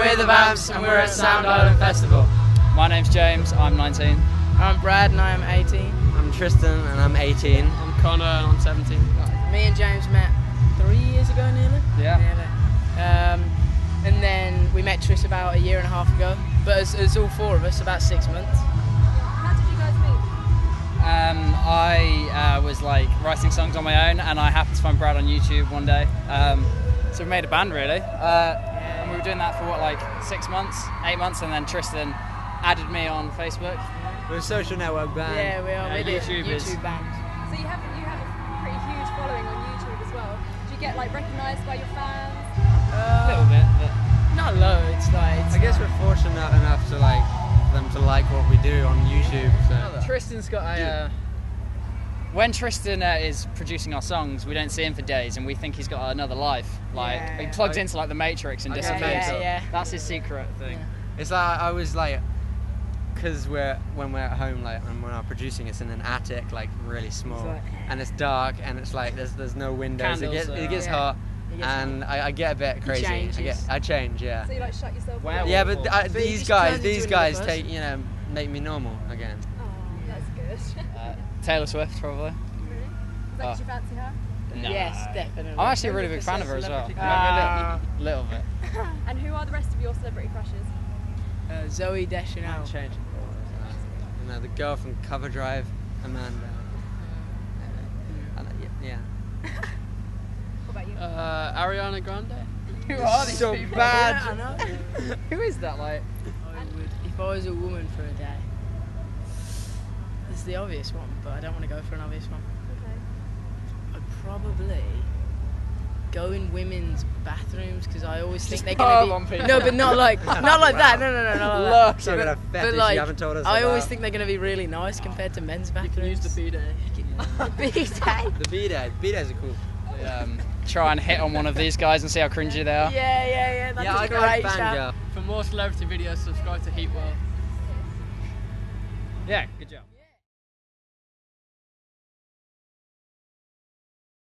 we're the Vamps and we're at Sound Island Festival. My name's James, I'm 19. I'm Brad and I am 18. I'm Tristan and I'm 18. I'm Connor and I'm 17. Me and James met 3 years ago nearly. Yeah. Nearly. And then we met Tris about a year and a half ago. But as all four of us, about 6 months. How did you guys meet? I was like writing songs on my own and I happened to find Brad on YouTube one day. So we made a band really. And we were doing that for what, like 6 months, 8 months, and then Tristan added me on Facebook. We're a social network band. Yeah, we are. We're YouTubers. YouTube band. So you have a pretty huge following on YouTube as well. Do you get like recognised by your fans? A little bit, but Not loads, like. I guess we're fortunate enough to like them to like what we do on YouTube. So. Tristan's got a... when Tristan is producing our songs, we don't see him for days and we think he's got another life. Like, he plugs into like the Matrix and disappears. Yeah. That's his secret thing. Yeah. It's like I was like, because when we're at home, like, and when I'm producing, it's in an attic, like really small, and it's dark, and it's like there's no windows. Candles, it gets hot, and I get a bit crazy. I change, yeah. So you like shut yourself Well, away? Yeah, but these guys universe. take make me normal again. Oh, that's good. Taylor Swift, probably. Really? Is that 'cause you fancy her? No. Yes, definitely. I'm actually a really big fan of her as well. Ah. A little bit. And who are the rest of your celebrity crushes? Zoe Deschanel. Change. You know, the girl from Cover Drive, Amanda. Yeah. What about you? Ariana Grande. Who are these So people? bad. Yeah, I know. Who is that, like? I would, if I was a woman for a day. This is the obvious one, but I don't want to go for an obvious one. Okay. I'd probably go in women's bathrooms because I always think they're pile gonna on be people. no, but not like that. No, not like that. So got a fetish like, you haven't told us I about. always think they're gonna be really nice compared to men's You bathrooms. can use the bidet. B-day. The B-day. B-days are cool. Try and hit on one of these guys and see how cringy they are. Yeah. That's I a got great a shout. fangirl. For more celebrity videos, subscribe to Heatworld. Yeah, good job.